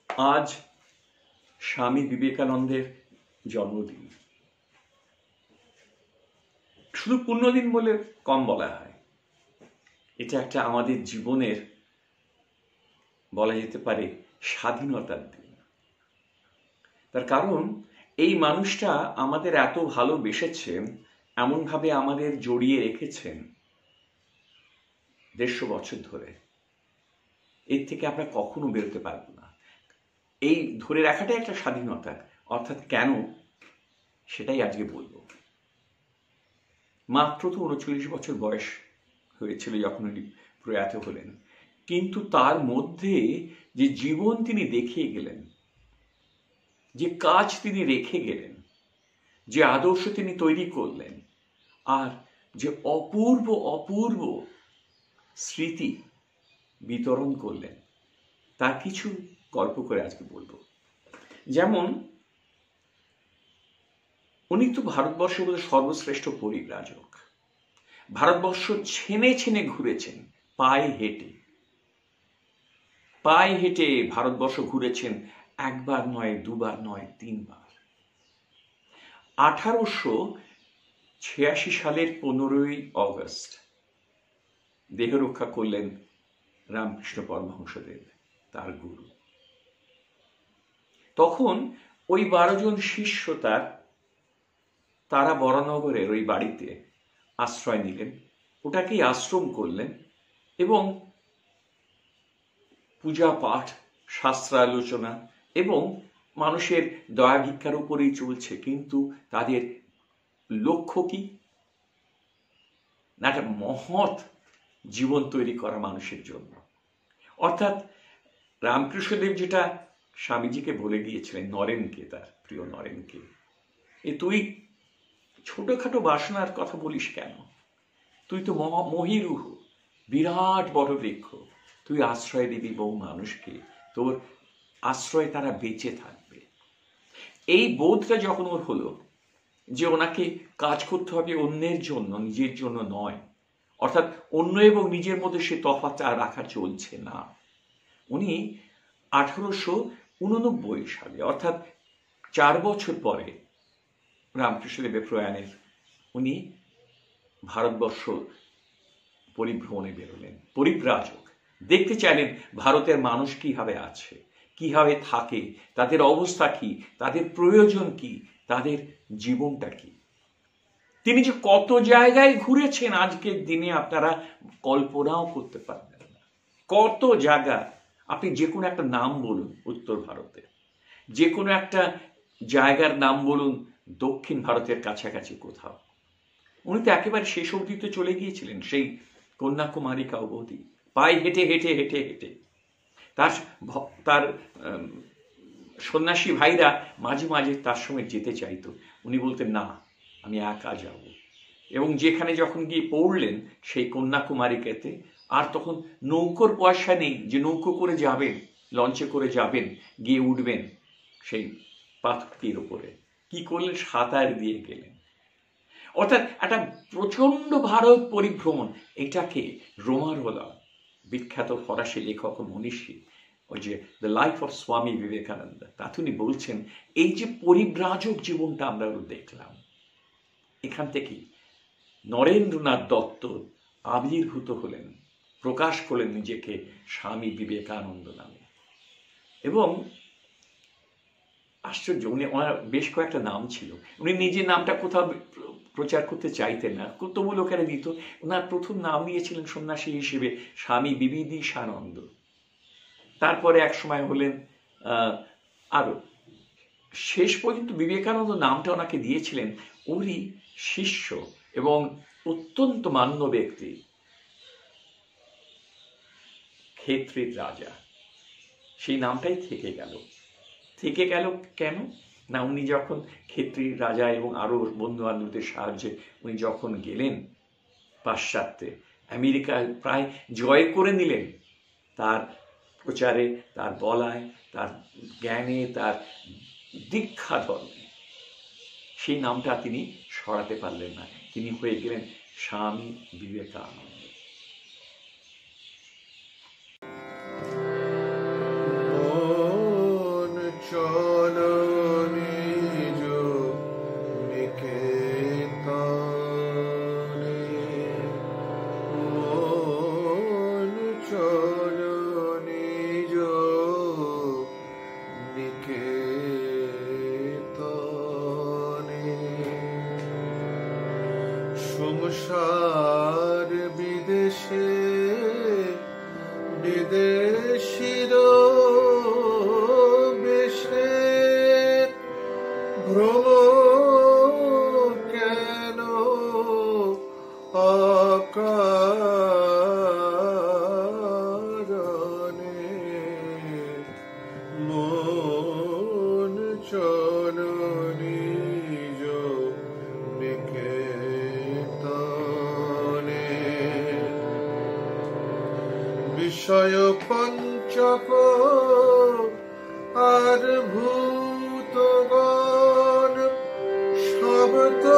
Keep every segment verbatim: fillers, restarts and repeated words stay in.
আজ স্বামী বিবেকানন্দের জন্মদিন। শুধু পুণ্যদিন বলে কম বলা হয়, এটা একটা আমাদের জীবনের বলা যেতে পারে স্বাধীনতার দিন। তার কারণ এই মানুষটা আমাদের এত ভালোবেসেছেন, এমনভাবে আমাদের জড়িয়ে রেখেছেন দেড়শো বছর ধরে। এর থেকে আমরা কখনো বেরোতে পারবো না। এই ধরে রাখাটাই একটা স্বাধীনতা। অর্থাৎ কেন, সেটাই আজকে বলবো। মাত্র তো উনচল্লিশ বছর বয়স হয়েছিল যখন উনি প্রয়াত হলেন, কিন্তু তার মধ্যে যে জীবন তিনি দেখিয়ে গেলেন, যে কাজ তিনি রেখে গেলেন, যে আদর্শ তিনি তৈরি করলেন, আর যে অপূর্ব অপূর্ব স্মৃতি বিতরণ করলেন, তার কিছু গল্প করে আজকে বলবো। যেমন উনি তো ভারতবর্ষের মধ্যে সর্বশ্রেষ্ঠ পরিব্রাজক। ভারতবর্ষ ছেনে ছেনে ঘুরেছেন, পায়ে হেঁটে পায়ে হেঁটে ভারতবর্ষ ঘুরেছেন। একবার নয়, দুবার নয়, তিনবার। আঠারোশো ছিয়াশি সালের পনেরোই অগস্ট দেহ রক্ষা করলেন রামকৃষ্ণ পরমহংসদেব, তার গুরু। তখন ওই বারো জন শিষ্য তার তারা বরানগরের ওই বাড়িতে আশ্রয় নিলেন, ওটাকেই আশ্রম করলেন এবং পূজা পাঠ, শাস্ত্রালোচনা এবং মানুষের দয়া ভিক্ষার উপরেই চলছে। কিন্তু তাদের লক্ষ্য কি? না, একটা মহৎ জীবন তৈরি করা মানুষের জন্য। অর্থাৎ রামকৃষ্ণদেব যেটা স্বামীজিকে বলে গিয়েছিলেন, নরেনকে, তার প্রিয় নরেনকে, এ তুই ছোটখাটো বাসনার কথা বলিস কেন? তুই তো মহিরুহ, বিরাট বড় বৃক্ষ। তুই আশ্রয় দিবি বহু মানুষকে, তোর আশ্রয়ে তারা বেঁচে থাকবে। এই বোধটা যখন ওর হলো যে ওনাকে কাজ করতে হবে অন্যের জন্য, নিজের জন্য নয়, অর্থাৎ অন্য এবং নিজের মধ্যে সে তফাৎ আর রাখা চলছে না, উনি আঠারোশো উননব্বই সালে অর্থাৎ চার বছর পরে রামকৃষ্ণদেবের প্রয়াণের উনি ভারতবর্ষ পরিভ্রমণে বেরোলেন। পরিব্রাজক, দেখতে চাইলেন ভারতের মানুষ কিভাবে আছে, কিভাবে থাকে, তাদের অবস্থা কি, তাদের প্রয়োজন কি, তাদের জীবনটা কি। তিনি যে কত জায়গায় ঘুরেছেন আজকের দিনে আপনারা কল্পনাও করতে পারবেন না। কত জায়গা, আপনি যে কোনো একটা নাম বলুন উত্তর ভারতে, যে কোনো একটা জায়গার নাম বলুন দক্ষিণ ভারতের কাছাকাছি কোথাও। উনি তো একেবারে শেষ অবধিতে চলে গিয়েছিলেন, সেই কন্যাকুমারিকা অবধি, পায়ে হেঁটে হেঁটে হেঁটে হেঁটে। তার তার সন্ন্যাসী ভাইরা মাঝে মাঝে তার সঙ্গে যেতে চাইতো, উনি বলতেন না, আমি একা যাব। এবং যেখানে যখন গিয়ে পড়লেন সেই কন্যাকুমারিকাতে, আর তখন নৌকোর পয়সা নেই যে নৌকো করে যাবেন, লঞ্চে করে যাবেন, গিয়ে উঠবেন সেই পাথরটির উপরে। কি করলেন? সাঁতার দিয়ে গেলেন। অর্থাৎ একটা প্রচন্ড ভারত পরিভ্রমণ। এটাকে রোমারোলা, বিখ্যাত ফরাসি লেখক ও মনীষী, ওই যে the life of Swami Vivekananda, তাতে উনি বলছেন এই যে পরিব্রাজক জীবনটা আমরা দেখলাম, এখান থেকে নরেন্দ্রনাথ দত্ত আবির্ভূত হলেন, প্রকাশ করলেন নিজেকে স্বামী বিবেকানন্দ নামে। এবং আশ্চর্য, উনি ওনার বেশ কয়েকটা নাম ছিল। উনি নিজের নামটা কোথাও প্রচার করতে চাইতেন না, তবু লোকেরা দিত। ওনার প্রথম নাম নিয়েছিলেন সন্ন্যাসী হিসেবে স্বামী বিবিদিশানন্দ। তারপরে এক সময় হলেন আরো, শেষ পর্যন্ত বিবেকানন্দ নামটা ওনাকে দিয়েছিলেন ওরই শিষ্য এবং অত্যন্ত মান্য ব্যক্তি ক্ষেত্রীর রাজা। সেই নামটাই থেকে গেল। থেকে গেল কেন না, উনি যখন ক্ষেত্রীর রাজা এবং আরো বন্ধু বান্ধবদের সাহায্যে উনি যখন গেলেন পাশ্চাত্যে, আমেরিকা প্রায় জয় করে নিলেন, তার প্রচারে, তার বলায়, তার জ্ঞানে, তার দীক্ষা ধর্মে, সেই নামটা তিনি সরাতে পারলেন না। তিনি হয়ে গেলেন স্বামী বিবেকানন্দ। বিদেশির বেশে ভ্রম কেন অকারণে মন চলো নিজ নিকেতনে। বিষয় পঞ্চক আর ভূতগণ সব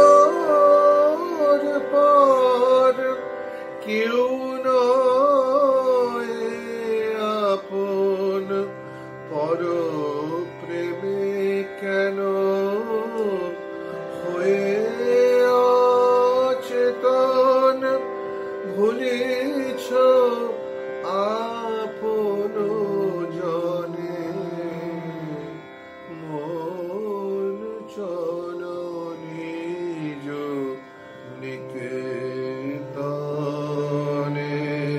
তোর পর, কেউ নয় আপন পর প্রেমে কেন হয়ে অচেতন ভুলিছ আপন জনে। মন চলো নিজ নিকেতনে।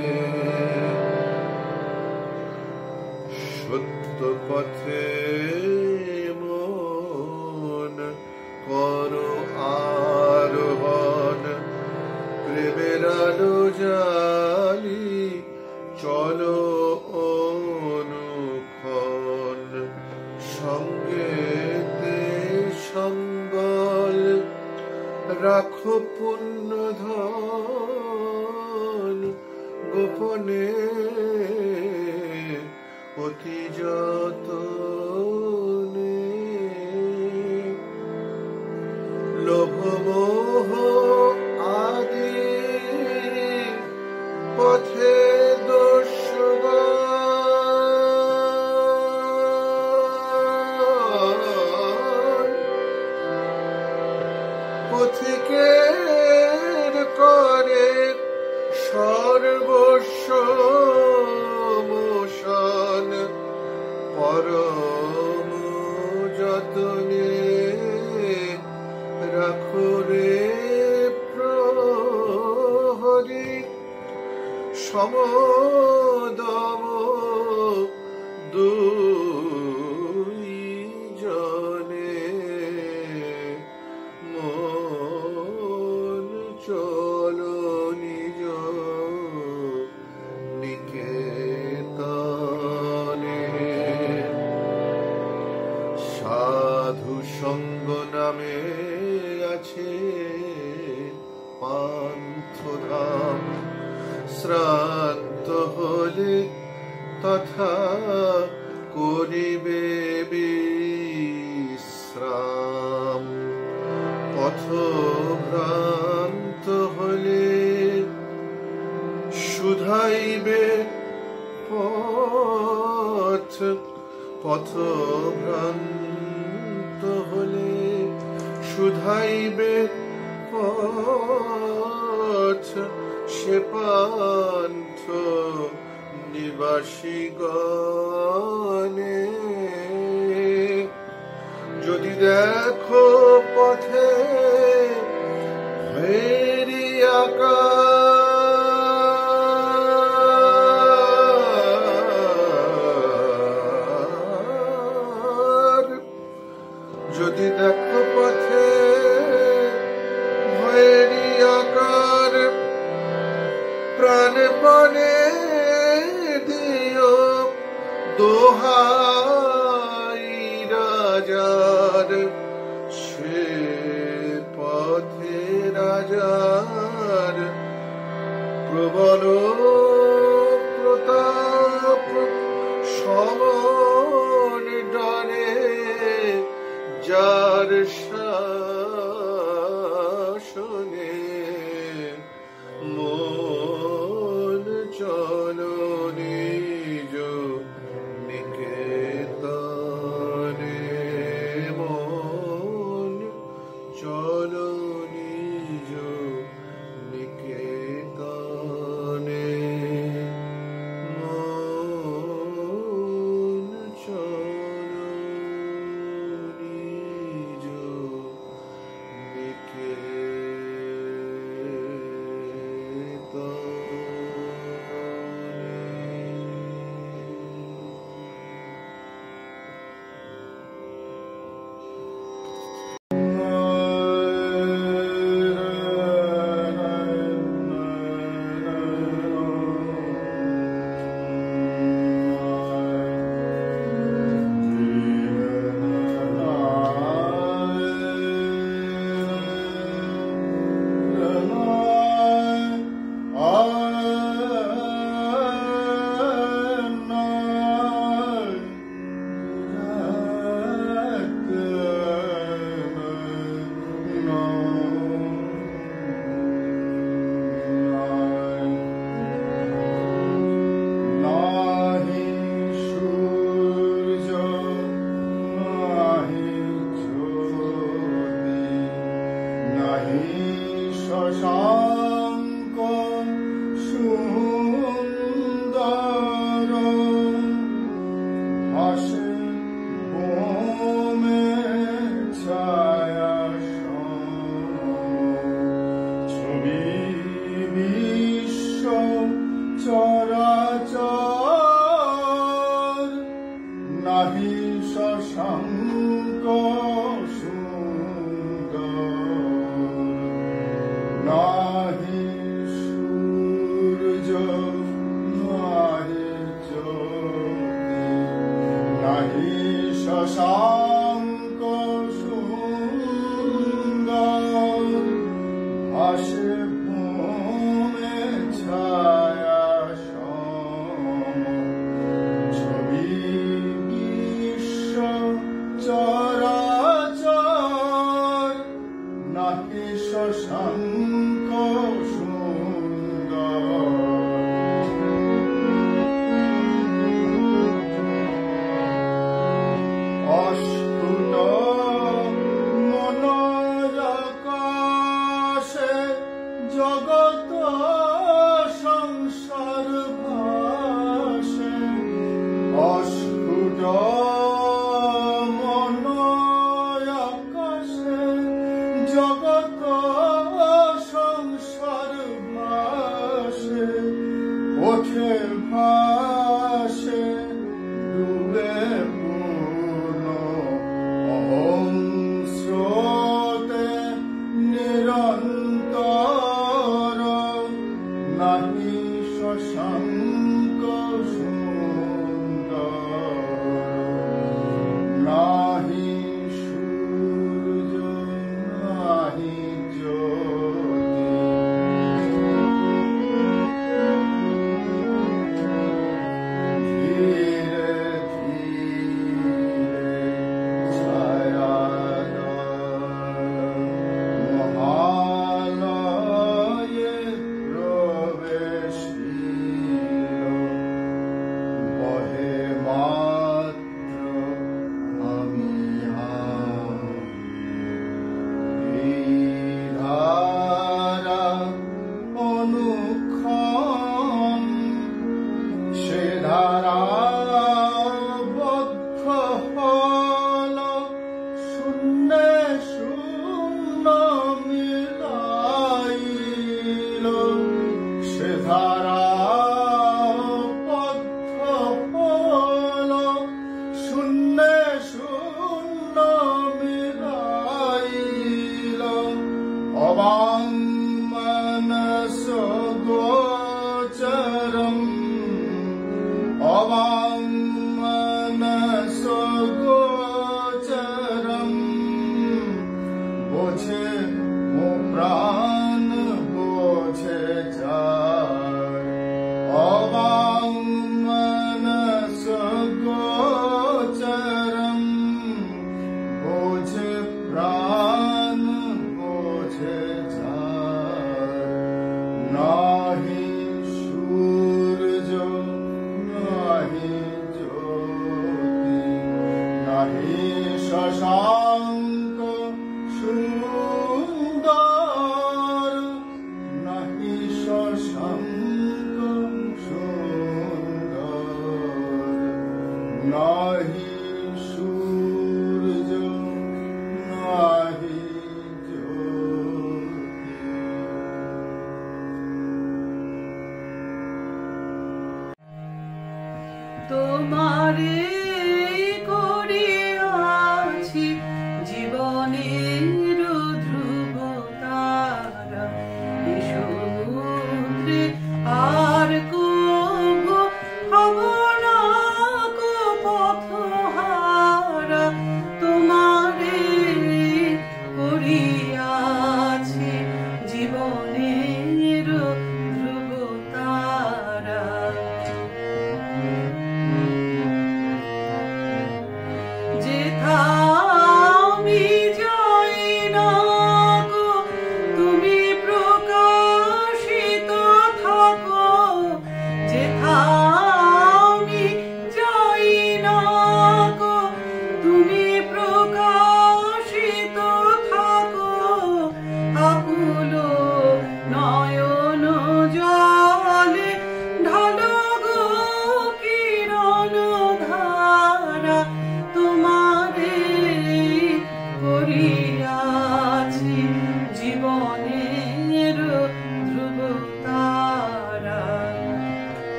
সত্য পথে মন করো আরোহণ, প্রেমের আলো জালি চলো অনুক্ষণ। সঙ্গেতে সম্বল রাখো পুণ্য ধন, গোপনে অতি যতনে। লোভ মোহ আদি পথে দস্যুগণ পথিকের করে সর্বস্ব মোশন। পরম যতনে রাখো রে প্রহরী, সমদম দুই জনে। মন চলো নিজ নিকেতনে। সাধু সঙ্গ নামে আছে পান্থধাম, শ্রান্ত হলে তথা করিবে বিশ্রাম। পথভ্রান্ত হলে শুধাইবে পথ, পথভ্রান্ত হলে শুধাইবে পথ। সে পান্থ নিবাসীগণে যদি দেখো পথে ভৈরী আকার, যদি দেখো পথে ভৈরী আকার, প্রাণপণে দিও দোহাই রাজার। সে পথে রাজার প্রবল প্রতাপ সমন ডরে, যার শাসনে মন চলো নিজ নিকেতনে। নাহি শশাঙ্ক সুন্দর ভাসে ভূমে ছায়া সম ছবি বিশ্ব চরাচর নাহি শশাঙ্ক সুন্দর অস্ফুট মনোরাকাশে জগৎ সংসার ভাসে অস্ফুট মনোরাকাশে জগৎ সংসার ভাসে ওঠে ভাসে ডুবে পূর্ণ অহং স্রোতে নিরন্তর নাহি শশাঙ্ক সুন্দর নাহি সূর্য নাহি জ্যোতি ধীরে ধীরে ছায়াদল মহালয়ে প্রবেশিল বহে মাত্র আমি এই ধারা অনুক্ষণ সে ধারা বদ্ধ হল শূন্যে শূন্য মিলাইল সে ধারা বদ্ধ হল শূন্যে শূন্য মিলাইল অবাং মনস গোচরম অবাং মনস গোচরম বোঝে মো প্রাণ বোঝে যায় অবাং মনস গোচরম বোঝে প্রাণ বোঝে যায় নাহি সূর্য নাহি জ্যোতি নাহি শশাঙ্ক সুন্দর নাহি শশাঙ্ক সুন্দর নাহি সূর্য নাহি জ্যোতি তোমারে করিয়াছি জীবনের ধ্রুব তারা এ সমুদ্রে আর কবু হব না কো পথহারা তোমারে করিয়াছি জীবনের ধ্রুব তারা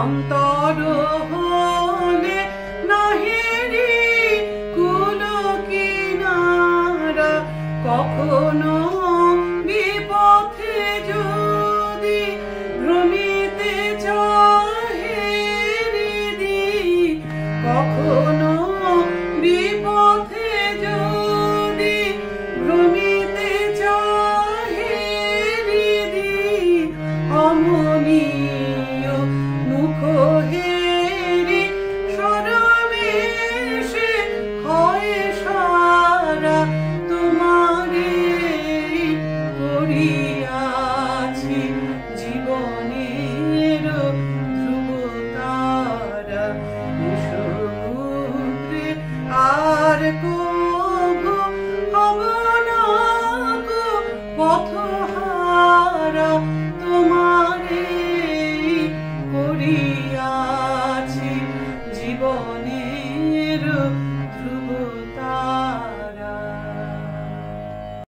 অন্তর হলে নাহেরি কুল কিনারা কখনো বিপথে যদি ভ্রমিতে চাহে হৃদি কখনো বিপথে যদি ভ্রমিতে চাহে হৃদি অমনীয় মুখ হেরি সরবেশে হয় সারা তোমারে করিয়াছি জীবনের ধ্রুবতারা সমুদ্রে আর কভু হব না গো পথ